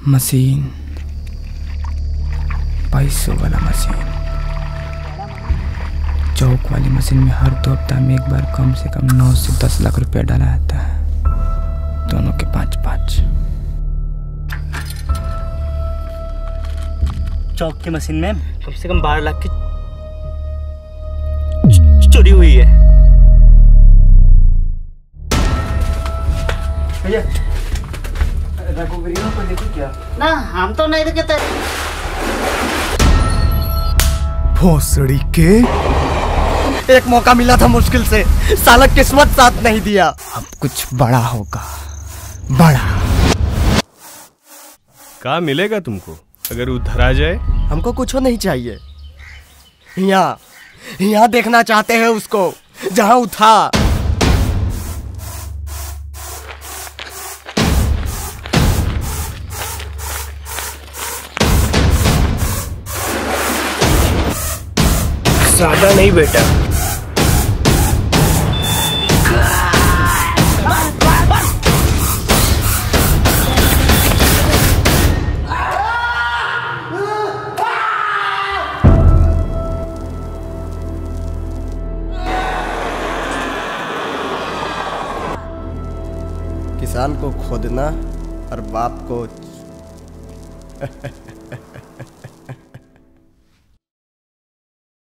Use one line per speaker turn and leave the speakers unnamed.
Machine 2200 वाला machine. चौक वाली machine में हर 2 हफ्ता में एक बार कम से कम 9 से 10 लाख रुपया डाला जाता है, दोनों के 5-5।
चौक की मशीन में कम से कम 12 लाख की चोरी हुई है।
भैया रघु को देखो क्या?
ना हम तो नहीं देखते।
भोसड़ी के एक मौका मिला था मुश्किल से, साला किस्मत साथ नहीं दिया।
अब कुछ बड़ा होगा, बड़ा।
क्या मिलेगा तुमको अगर उधर आ जाए?
हमको कुछ नहीं चाहिए। यहाँ देखना चाहते हैं उसको जहाँ उठा।
ज्यादा नहीं बेटा।
किसान को खोदना और बाप को